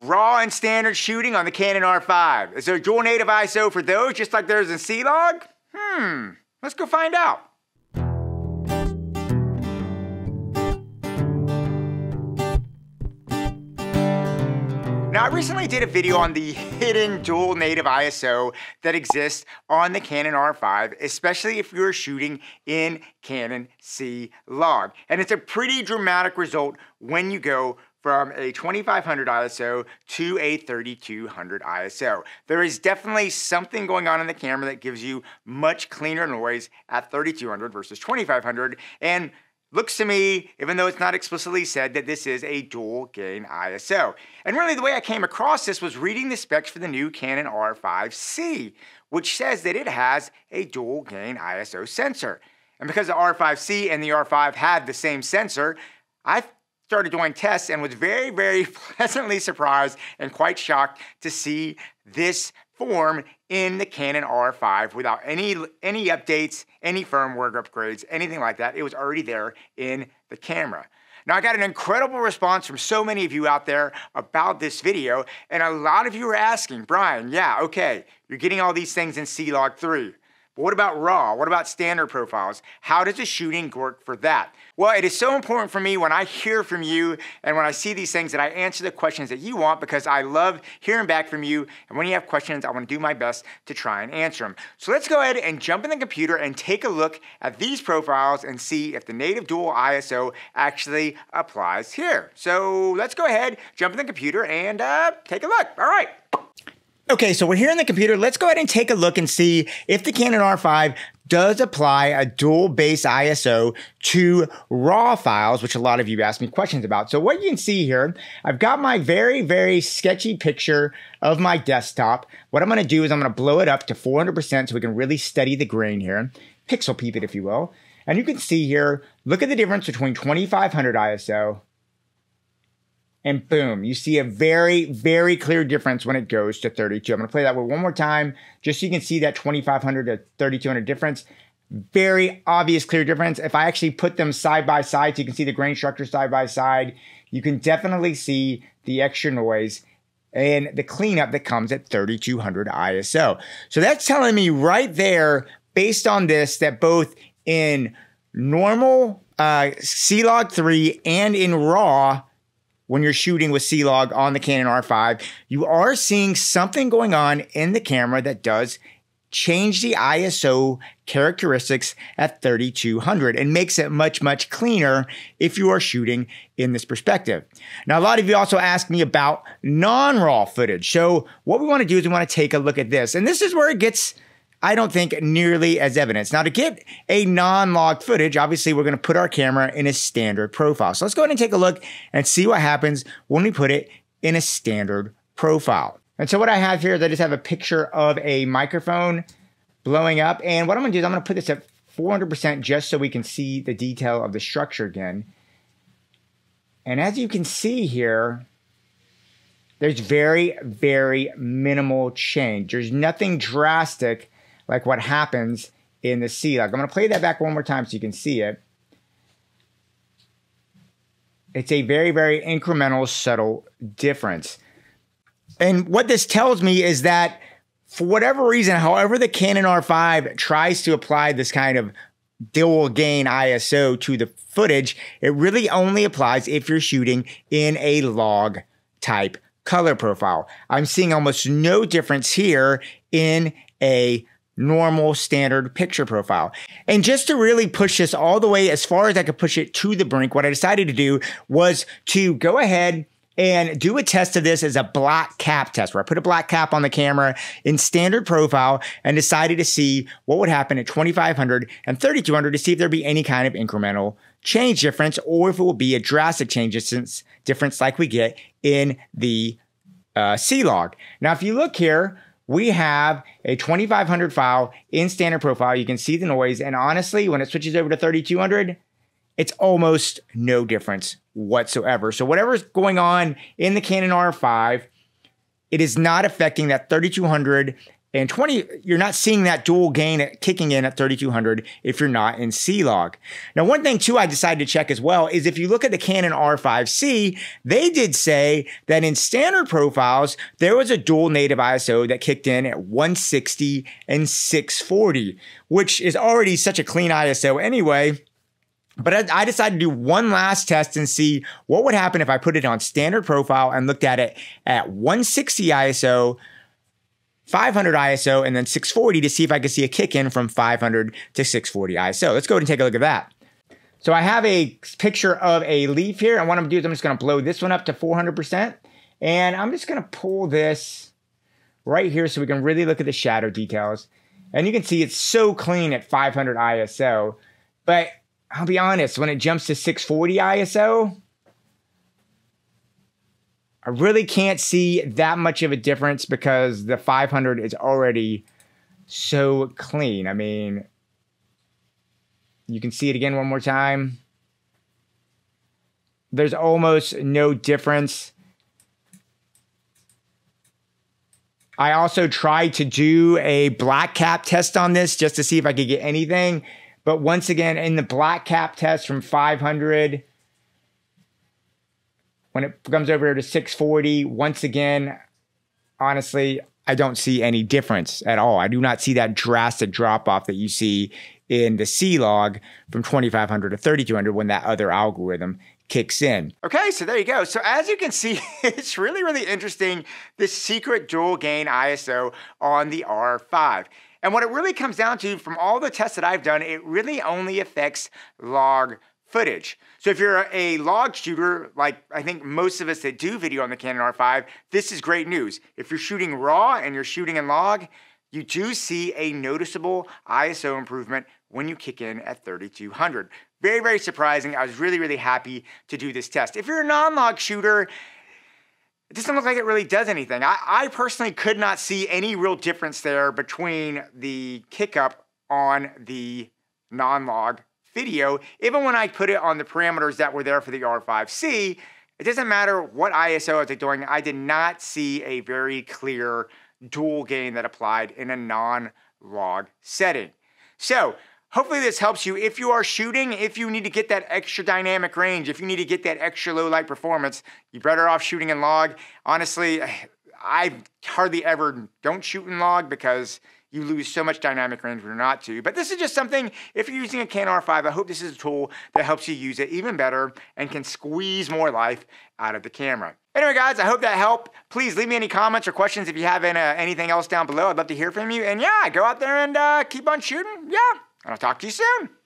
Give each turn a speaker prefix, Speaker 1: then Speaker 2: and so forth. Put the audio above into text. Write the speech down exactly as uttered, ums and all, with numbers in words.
Speaker 1: raw and standard shooting on the Canon R five. Is there a dual native I S O for those, just like there's in C-Log? Hmm, let's go find out. Now, I recently did a video on the hidden dual native I S O that exists on the Canon R five, especially if you're shooting in Canon C-Log. And it's a pretty dramatic result when you go from a twenty-five hundred I S O to a thirty-two hundred I S O. There is definitely something going on in the camera that gives you much cleaner noise at thirty-two hundred versus twenty-five hundred, and looks to me, even though it's not explicitly said, that this is a dual gain I S O. And really the way I came across this was reading the specs for the new Canon R five C, which says that it has a dual gain I S O sensor. And because the R five C and the R five had the same sensor, I started doing tests and was very, very pleasantly surprised and quite shocked to see this form in the Canon R five without any any updates, any firmware upgrades, anything like that. It was already there in the camera. Now, I got an incredible response from so many of you out there about this video, and a lot of you are asking, Bryan, yeah, okay, you're getting all these things in C-Log three. But what about RAW? What about standard profiles? How does the shooting work for that? Well, it is so important for me when I hear from you and when I see these things that I answer the questions that you want, because I love hearing back from you. And when you have questions, I want to do my best to try and answer them. So let's go ahead and jump in the computer and take a look at these profiles and see if the native dual I S O actually applies here. So let's go ahead, jump in the computer and uh, take a look. All right. Okay, so we're here in the computer. Let's go ahead and take a look and see if the Canon R five does apply a dual base I S O to RAW files, which a lot of you asked me questions about. So what you can see here, I've got my very, very sketchy picture of my desktop. What I'm gonna do is I'm gonna blow it up to four hundred percent so we can really study the grain here, pixel peep it if you will. And you can see here, look at the difference between twenty-five hundred I S O and boom, you see a very, very clear difference when it goes to thirty-two. I'm gonna play that one more time, just so you can see that twenty-five hundred to thirty-two hundred difference. Very obvious, clear difference. If I actually put them side by side, so you can see the grain structure side by side, you can definitely see the extra noise and the cleanup that comes at thirty-two hundred I S O. So that's telling me right there, based on this, that both in normal uh, C-Log three and in RAW, when you're shooting with C-Log on the Canon R five, you are seeing something going on in the camera that does change the I S O characteristics at thirty-two hundred and makes it much, much cleaner if you are shooting in this perspective. Now, a lot of you also asked me about non-RAW footage. So what we want to do is we want to take a look at this. And this is where it gets, I don't think, nearly as evidence. Now, to get a non-log footage, obviously, we're going to put our camera in a standard profile. So let's go ahead and take a look and see what happens when we put it in a standard profile. And so what I have here is I just have a picture of a microphone blowing up. And what I'm going to do is I'm going to put this at four hundred percent just so we can see the detail of the structure again. And as you can see here, there's very, very minimal change. There's nothing drastic like what happens in the C-Log. I'm going to play that back one more time so you can see it. It's a very, very incremental, subtle difference. And what this tells me is that for whatever reason, however the Canon R five tries to apply this kind of dual gain I S O to the footage, it really only applies if you're shooting in a log type color profile. I'm seeing almost no difference here in a normal standard picture profile. And just to really push this all the way as far as I could push it to the brink, what I decided to do was to go ahead and do a test of this as a black cap test, where I put a black cap on the camera in standard profile and decided to see what would happen at twenty-five hundred and thirty-two hundred to see if there'd be any kind of incremental change difference, or if it will be a drastic change difference like we get in the uh, C-Log. Now, if you look here, we have a twenty-five hundred file in standard profile. You can see the noise. And honestly, when it switches over to thirty-two hundred, it's almost no difference whatsoever. So whatever's going on in the Canon R five, it is not affecting that thirty-two hundred And twenty, you're not seeing that dual gain kicking in at thirty-two hundred if you're not in C-Log. Now, one thing too I decided to check as well is if you look at the Canon R five C, they did say that in standard profiles, there was a dual native I S O that kicked in at one sixty and six forty, which is already such a clean I S O anyway. But I decided to do one last test and see what would happen if I put it on standard profile and looked at it at one sixty I S O, five hundred I S O, and then six forty to see if I could see a kick in from five hundred to six forty I S O. Let's go ahead and take a look at that. So I have a picture of a leaf here. And what I'm gonna do is I'm just gonna blow this one up to four hundred percent. And I'm just gonna pull this right here so we can really look at the shadow details. And you can see it's so clean at five hundred I S O. But I'll be honest, when it jumps to six forty I S O, I really can't see that much of a difference because the five hundred is already so clean. I mean, you can see it again one more time. There's almost no difference. I also tried to do a black cap test on this just to see if I could get anything. But once again, in the black cap test from five hundred, when it comes over to six forty, once again, honestly, I don't see any difference at all. I do not see that drastic drop off that you see in the C-Log from twenty-five hundred to thirty-two hundred when that other algorithm kicks in. Okay, so there you go. So as you can see, it's really, really interesting, this secret dual gain I S O on the R five. And what it really comes down to, from all the tests that I've done, it really only affects log footage. So if you're a log shooter, like I think most of us that do video on the Canon R five, this is great news. If you're shooting raw and you're shooting in log, you do see a noticeable I S O improvement when you kick in at thirty-two hundred. Very, very surprising. I was really, really happy to do this test. If you're a non-log shooter, it doesn't look like it really does anything. I, I personally could not see any real difference there between the kick up on the non-log video. Even when I put it on the parameters that were there for the R five C, it doesn't matter what I S O I was doing, I did not see a very clear dual gain that applied in a non-log setting. So, hopefully this helps you if you are shooting, if you need to get that extra dynamic range, if you need to get that extra low light performance, you're better off shooting in log. Honestly, I hardly ever don't shoot in log because you lose so much dynamic range when you're not to. But this is just something, if you're using a Canon R five, I hope this is a tool that helps you use it even better and can squeeze more life out of the camera. Anyway, guys, I hope that helped. Please leave me any comments or questions if you have any, uh, anything else down below. I'd love to hear from you. And yeah, go out there and uh, keep on shooting. Yeah. And I'll talk to you soon.